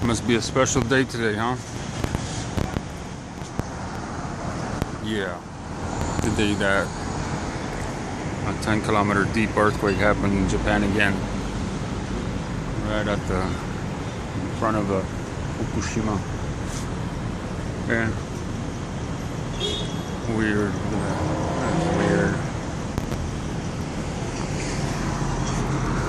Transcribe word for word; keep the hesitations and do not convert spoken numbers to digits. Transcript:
Must be a special day today, huh? Yeah, the day that a ten kilometer deep earthquake happened in Japan again, right at the front of the Fukushima. Yeah, weird.